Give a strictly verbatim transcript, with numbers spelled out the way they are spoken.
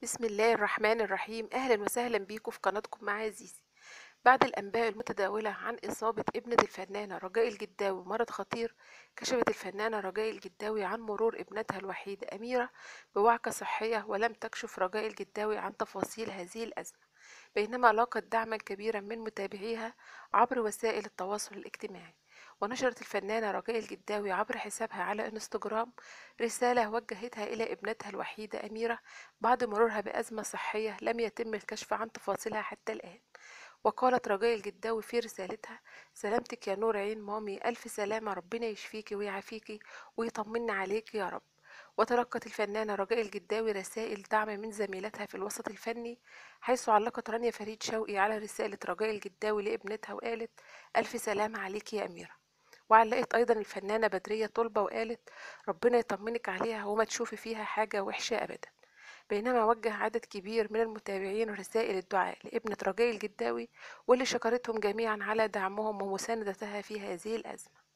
بسم الله الرحمن الرحيم. أهلا وسهلا بيكم في قناتكم مع زيزي. بعد الأنباء المتداولة عن إصابة ابنة الفنانة رجاء الجداوي بمرض خطير، كشفت الفنانة رجاء الجداوي عن مرور ابنتها الوحيدة أميرة بوعكة صحية، ولم تكشف رجاء الجداوي عن تفاصيل هذه الأزمة، بينما لاقت دعما كبيرا من متابعيها عبر وسائل التواصل الاجتماعي. ونشرت الفنانة رجاء الجداوي عبر حسابها على انستجرام رسالة وجهتها إلى ابنتها الوحيدة أميرة بعد مرورها بأزمة صحية لم يتم الكشف عن تفاصيلها حتى الآن. وقالت رجاء الجداوي في رسالتها: سلامتك يا نور عين مامي، ألف سلامة، ربنا يشفيكي ويعافيكي ويطمنا عليك يا رب. وتلقت الفنانة رجاء الجداوي رسائل دعم من زميلتها في الوسط الفني، حيث علقت رانيا فريد شوقي على رسالة رجاء الجداوي لابنتها وقالت: ألف سلامة عليك يا أميرة. وعلقت أيضا الفنانة بدرية طلبة وقالت: ربنا يطمنك عليها وما تشوفي فيها حاجة وحشة أبدا. بينما وجه عدد كبير من المتابعين رسائل الدعاء لابنة رجاء الجداوي، واللي شكرتهم جميعا على دعمهم ومساندتها في هذه الأزمة.